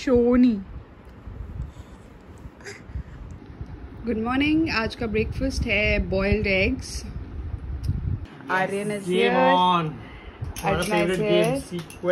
शोनी। Good morning. आज का breakfast है boiled eggs. Aryan is here. हमारा फेवरेट गेम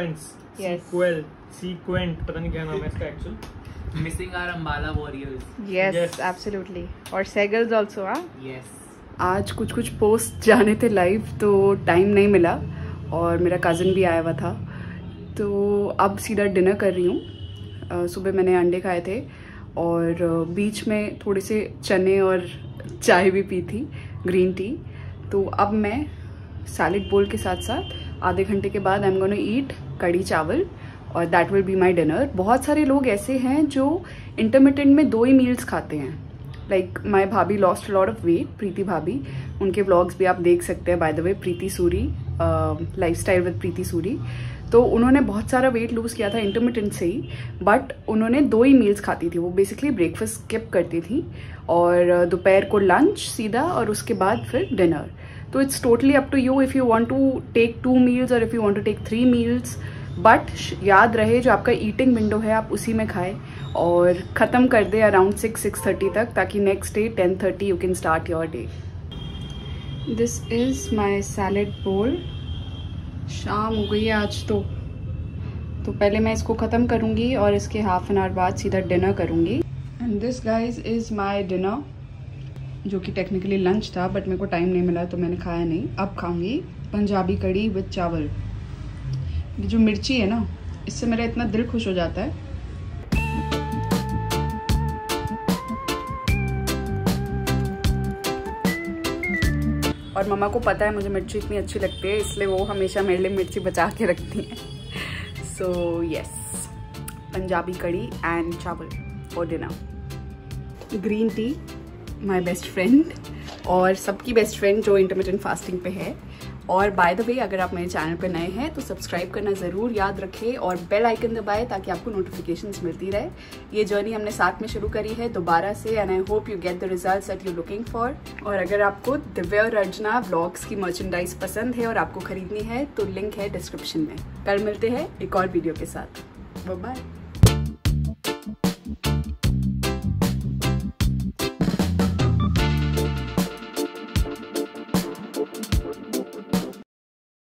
सीक्वेंट पता नहीं क्या नाम है इसका actual. Missing are Ambala warriors. Yes absolutely. और सेगल्स आल्सो। यस। आज कुछ पोस्ट जाने थे लाइव तो टाइम नहीं मिला और मेरा कज़न भी आया हुआ था, तो अब सीधा डिनर कर रही हूँ। सुबह मैंने अंडे खाए थे और बीच में थोड़े से चने और चाय भी पी थी, ग्रीन टी। तो अब मैं सैलेड बोल के साथ साथ आधे घंटे के बाद आई एम गोना ईट कड़ी चावल और that will be my dinner. बहुत सारे लोग ऐसे हैं जो इंटरमिटेंट में 2 ही मील्स खाते हैं। Like my bhabhi lost lot of weight, Preeti bhabhi, उनके व्लॉग्स भी आप देख सकते हैं by the way, Preeti Suri, lifestyle with Preeti Suri. तो उन्होंने बहुत सारा वेट लूज किया था इंटरमिटेंट से ही, बट उन्होंने 2 ही मील्स खाती थी। वो बेसिकली ब्रेकफास्ट स्किप करती थी और दोपहर को लंच सीधा और उसके बाद फिर डिनर। तो it's totally up to you if you want to take 2 meals और if you want to take 3 meals, but याद रहे जो आपका ईटिंग विंडो है आप उसी में खाएं और ख़त्म कर दे अराउंड 6-6:30 तक, ताकि next day 10:30 you can start your day. This is my salad bowl. शाम हो गई है आज तो पहले मैं इसको ख़त्म करूँगी और इसके हाफ एन आवर बाद सीधा डिनर करूँगी। And this guys is my dinner, जो कि टेक्निकली लंच था बट मेरे को टाइम नहीं मिला तो मैंने खाया नहीं। अब खाऊंगी पंजाबी कड़ी विद चावल। ये जो मिर्ची है ना, इससे मेरा इतना दिल खुश हो जाता है। और मम्मा को पता है मुझे मिर्ची इतनी अच्छी लगती है, इसलिए वो हमेशा मेरे लिए मिर्ची बचा के रखती हैं। So yes, Punjabi kadhi and chawal for dinner. Green tea my best friend और सबकी बेस्ट फ्रेंड जो इंटरमिटेंट फास्टिंग पे है। और बाय द वे, अगर आप मेरे चैनल पे नए हैं तो सब्सक्राइब करना ज़रूर याद रखें और बेल आइकन दबाएं ताकि आपको नोटिफिकेशंस मिलती रहे। ये जर्नी हमने साथ में शुरू करी है दोबारा से, and I hope you get the results that you looking for. और अगर आपको दिव्या और अर्चना व्लॉग्स की मर्चेंडाइज पसंद है और आपको खरीदनी है तो लिंक है डिस्क्रिप्शन में। कल मिलते हैं एक और वीडियो के साथ। Bye bye.